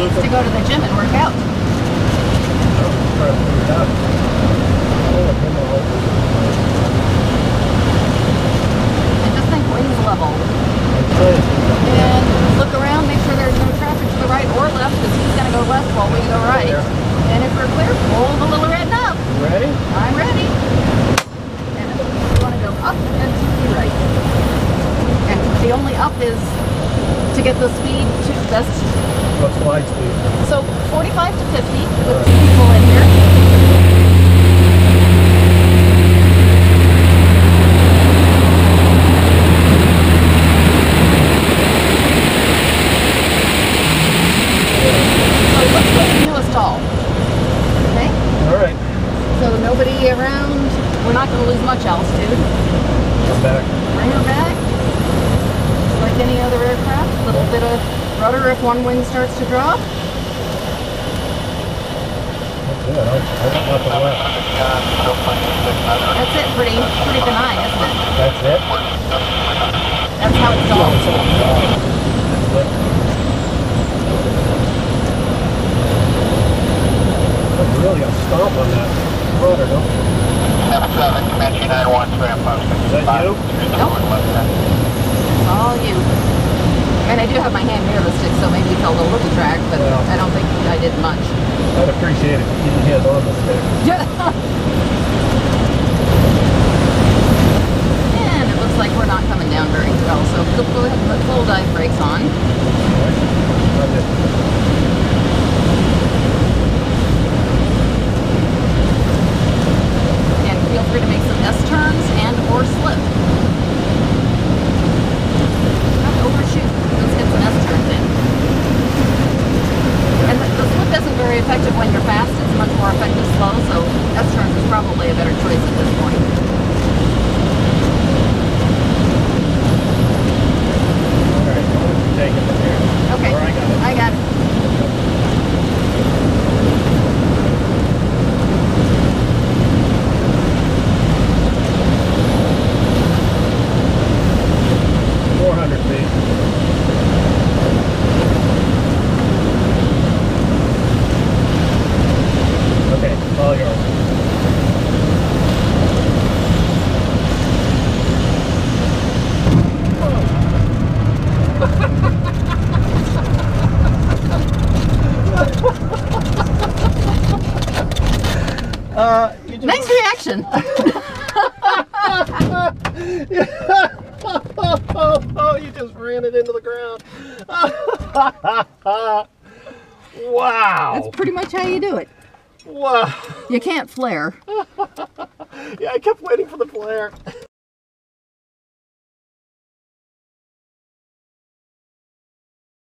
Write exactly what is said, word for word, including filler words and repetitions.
needs to go to the gym and work out. And just think wings level. And look around, make sure there's no traffic to the right or left, because he's going to go left while we go right. And if we're clear, pull the little red knob. Ready? I'm ready. And you want to go up and to the right. And the only up is to get the speed to best. What's glide speed? So forty-five to fifty with two people in here. So let's go to the newest stall. Okay? Alright. So nobody around. We're not going to lose much altitude. Come back. Bring her back. Like any other aircraft, a little bit of rudder if one wing starts to drop. That's it. I got nothing left. That's it. Pretty, pretty benign, isn't it? That's it? That's how it's all. I'm really going to stomp on that rudder, don't you? seven seven, Comanche nine one, three post. Is that you? Nope. It's all you. I mean, I do have my hand near the stick, so maybe you felt a little drag, but yeah. I don't think I did much. I'd appreciate it if you keep your hands on the stick. Yeah. And it looks like we're not coming down very well, so we'll go ahead and put full dive brakes on. And feel free to make some S-turns and or slip. Overshoot. Let's get some S-turns in. And the, the slip isn't very effective when you're fast. It's much more effective slow, so S-turns is probably a better choice at this point. Alright, I'll let you take it from here. Okay, Or I got it. I got it. four hundred feet. Okay, all yours. uh, you just... Nice reaction. Oh, you just ran it into the ground. Wow. That's pretty much how you do it. Wow. You can't flare. Yeah, I kept waiting for the flare.